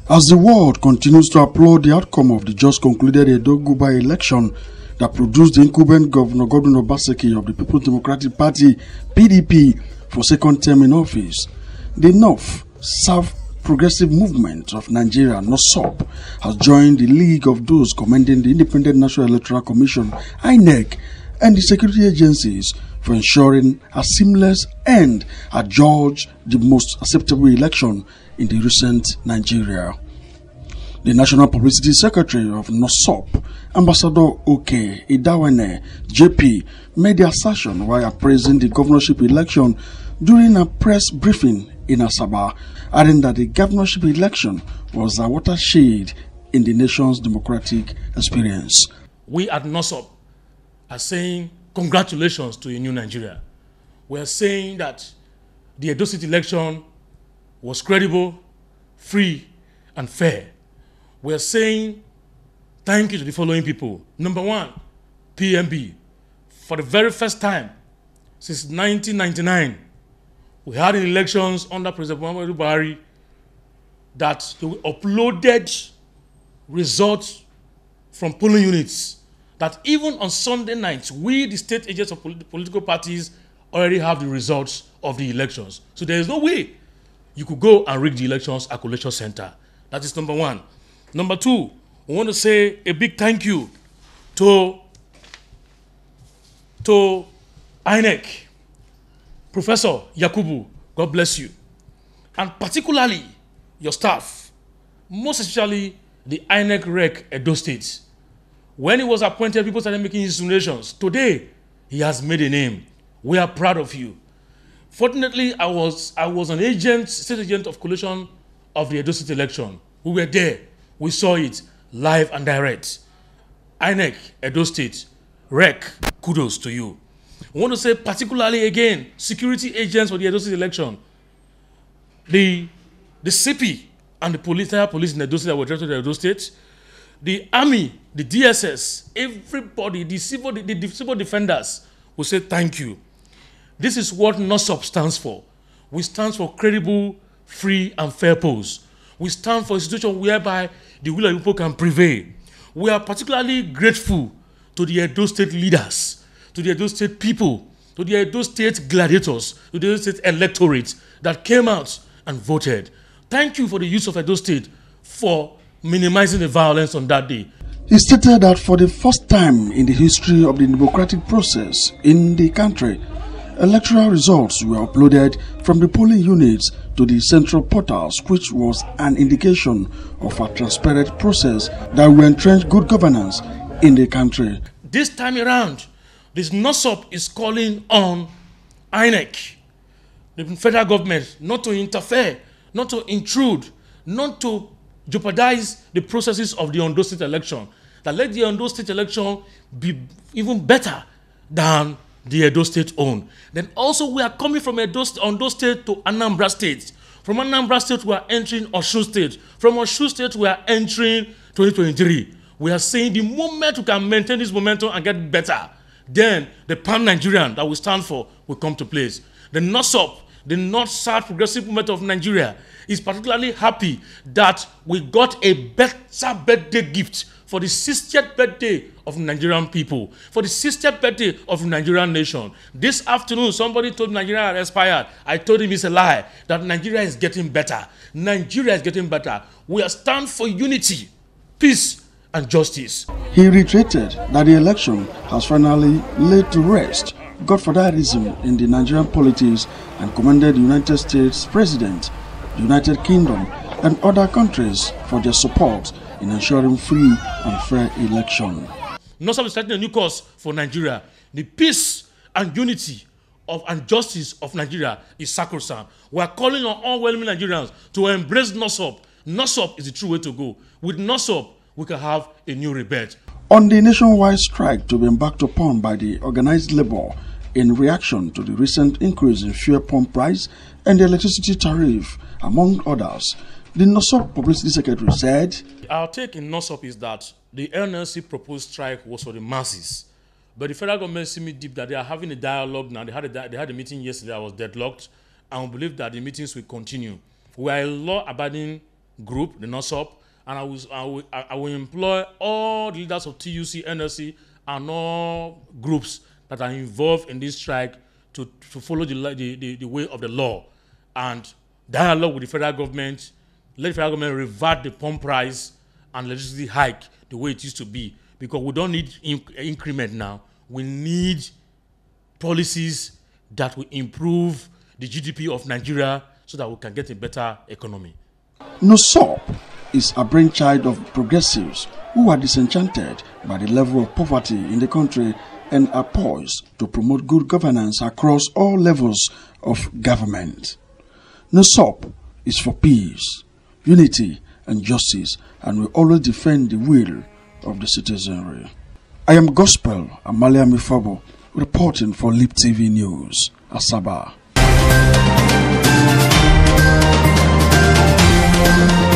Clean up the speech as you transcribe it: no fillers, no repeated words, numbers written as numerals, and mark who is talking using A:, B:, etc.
A: As the world continues to applaud the outcome of the just concluded Edo Guba election that produced the incumbent Governor Godwin Obaseki of the People's Democratic Party (PDP) for second term in office, the North South Progressive Movement of Nigeria (NOSOP) has joined the league of those commending the Independent National Electoral Commission (INEC) and the security agencies for ensuring a seamless and adjudged the most acceptable election in the recent Nigeria. The National Publicity Secretary of NOSOP, Ambassador Oke Idawene JP, made the assertion while appraising the governorship election during a press briefing in Asaba, adding that the governorship election was a watershed in the nation's democratic experience.
B: We at NOSOP are saying congratulations to a new Nigeria. We are saying that the Edo State election was credible, free, and fair. We are saying thank you to the following people. Number one, PMB. For the very first time since 1999, we had elections under President Muhammadu Buhari that they uploaded results from polling units that even on Sunday nights, we, the state agents of political parties, already have the results of the elections. So there is no way you could go and rig the elections at Collation Center. That is number one. Number two, we want to say a big thank you to INEC, Professor Yakubu, God bless you, and particularly your staff, most especially the INEC Rec Edo State. When he was appointed, people started making insinuations. Today, he has made a name. We are proud of you. Fortunately, I was an agent, state agent of collation of the Edo State election. We were there. We saw it live and direct. INEC, Edo State, Rec, kudos to you. I want to say particularly again, security agents for the Edo State election. The CP and the police in Edo State that were directed to Edo State, the army, the DSS, everybody, the civil defenders will say thank you. This is what NOSOP stands for. We stand for credible, free, and fair polls. We stand for a situation whereby the will of people can prevail. We are particularly grateful to the Edo State leaders, to the Edo State people, to the Edo State gladiators, to the Edo State electorate that came out and voted. Thank you for the use of Edo State for minimizing the violence on that day.
A: He stated that for the first time in the history of the democratic process in the country, electoral results were uploaded from the polling units to the central portals, which was an indication of a transparent process that will entrench good governance in the country.
B: This time around, this NOSOP is calling on INEC, the federal government, not to interfere, not to intrude, not to jeopardize the processes of the Ondo State election. That let the Ondo State election be even better than the Edo State own. Then also we are coming from Ondo State to Anambra State. From Anambra State we are entering Osun State. From Osun State we are entering 2023. We are saying the moment we can maintain this momentum and get better, then the Pan-Nigerian that we stand for will come to place. The NOSOP, the North-South Progressive Movement of Nigeria, is particularly happy that we got a better birthday gift for the 60th birthday of Nigerian people, for the 60th birthday of the Nigerian nation. This afternoon, somebody told me Nigeria had expired. I told him it's a lie, that Nigeria is getting better. Nigeria is getting better. We are stand for unity, peace, and justice.
A: He reiterated that the election has finally laid to rest godfatherism in the Nigerian politics and commended the United States President, the United Kingdom, and other countries for their support in ensuring free and fair election.
B: NOSOP is starting a new course for Nigeria. The peace and unity and justice of Nigeria is sacrosanct. We are calling on all well-meaning Nigerians to embrace NOSOP. NOSOP is the true way to go. With NOSOP, we can have a new rebirth.
A: On the nationwide strike to be embarked upon by the organized labor in reaction to the recent increase in fuel pump price and the electricity tariff, among others, the NOSOP Publicity Secretary said,
B: our take in NOSOP is that the NLC proposed strike was for the masses. But the federal government see me deep that they are having a dialogue now. They had a meeting yesterday that was deadlocked, and we believe that the meetings will continue. We are a law-abiding group, the NOSOP, and I will employ all the leaders of TUC, NLC, and all groups that are involved in this strike to follow the way of the law and dialogue with the federal government. Let the federal government revert the pump price and electricity hike the way it used to be, because we don't need increment now. We need policies that will improve the GDP of Nigeria so that we can get a better economy.
A: NOSOP is a brainchild of progressives who are disenchanted by the level of poverty in the country and are poised to promote good governance across all levels of government. NOSOP is for peace, unity, and justice, and will always defend the will of the citizenry. I am Gospel Amalia Mifabo, reporting for Leap TV News, Asaba.